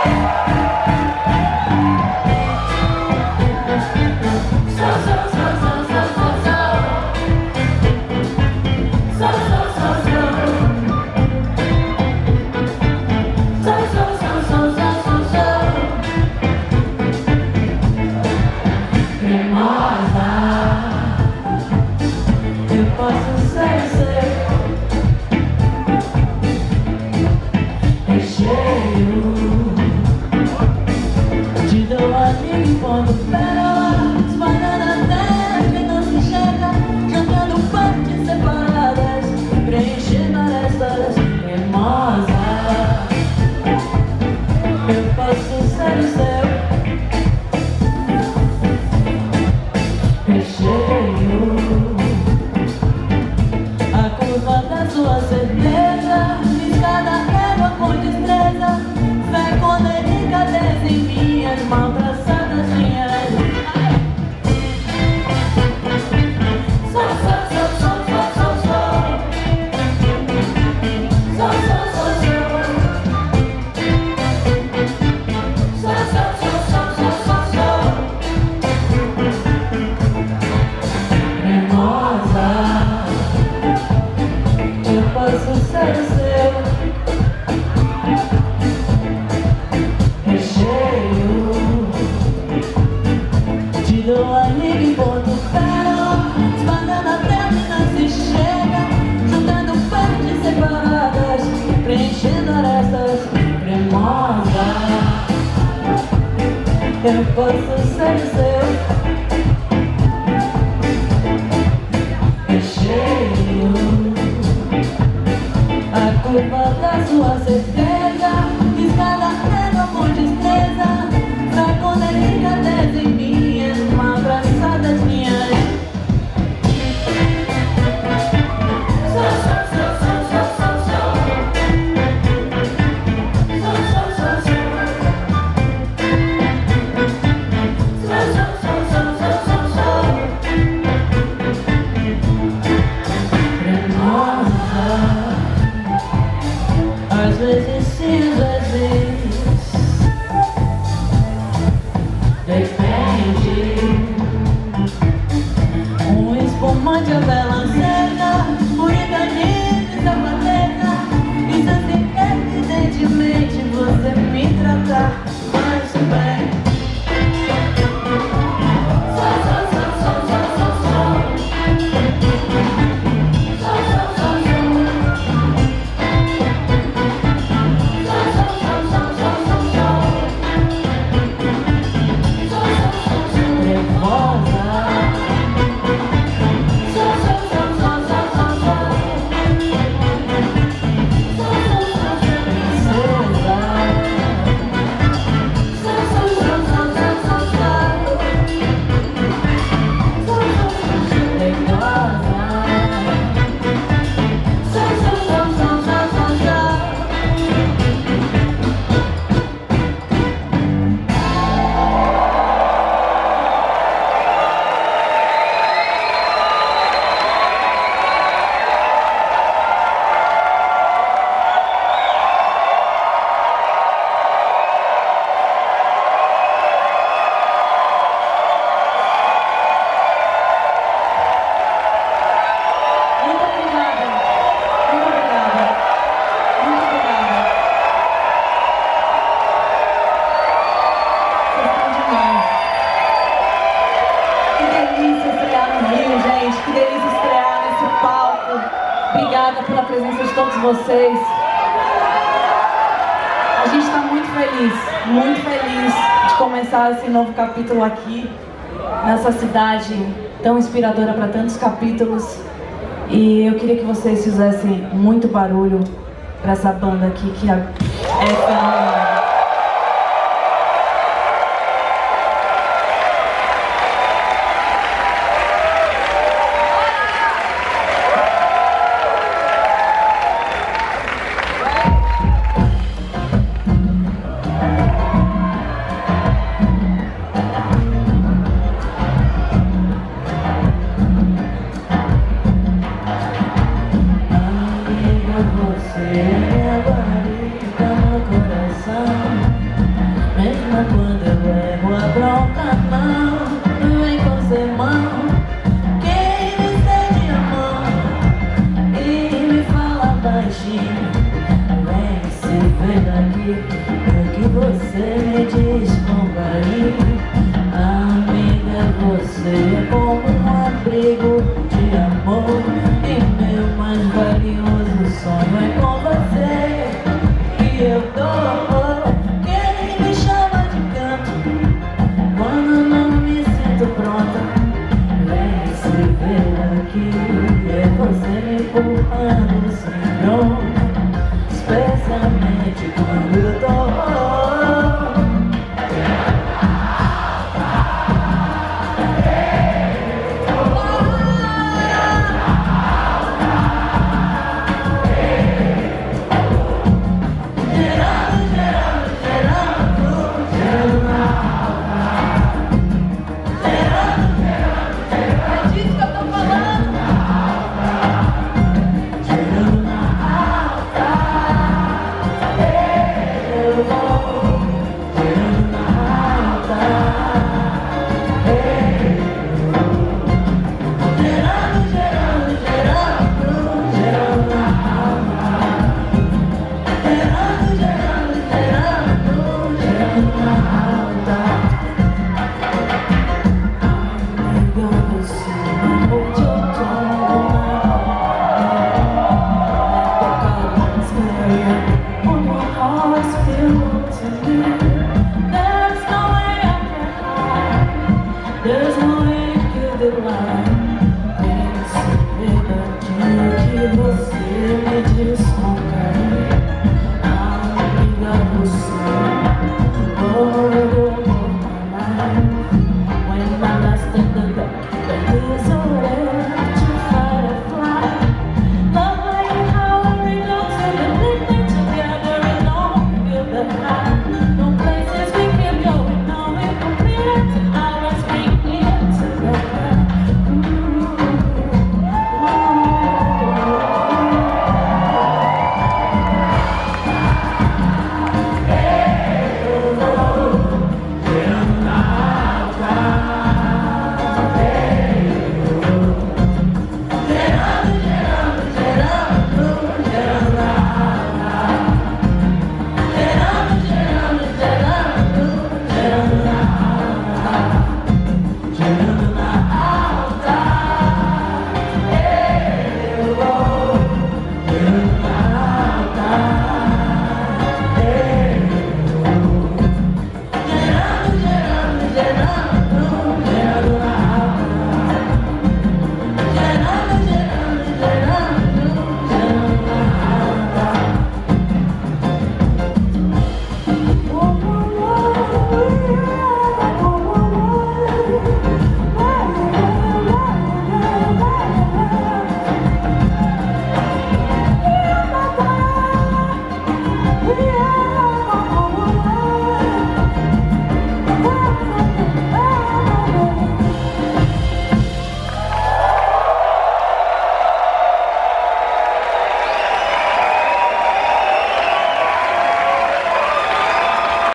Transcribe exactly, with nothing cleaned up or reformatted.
Eu posso ser seu, recheio, a curva da sua certeza, escada régua com destreza, sai com delicadeza em minhas, uma abraçada das minhas. Às vezes sim, às vezes depende. Um espumante, a bela cena, bonita linda, sapateira. Isso assim, evidentemente você me trata mais bem. Obrigada pela presença de todos vocês. A gente está muito feliz, muito feliz de começar esse novo capítulo aqui, nessa cidade tão inspiradora para tantos capítulos. E eu queria que vocês fizessem muito barulho para essa banda aqui, que é fenomenal. Você é a barriga no coração. quando eu erro a bronca não vem com sermão. Quem me estende a mão e me fala baixinho, vem se ver daqui, o que você me diz com carinho. Amiga, você é como um abrigo de amor, e meu mais valioso sonho é com você que eu dou. Quem me chama de canto quando não me sinto pronta, vem se ver aqui, é você me empurrando sem bronca, especialmente quando eu tô. There's no way to give it life. Pense daquilo que você me diz com carinho. Amiga, você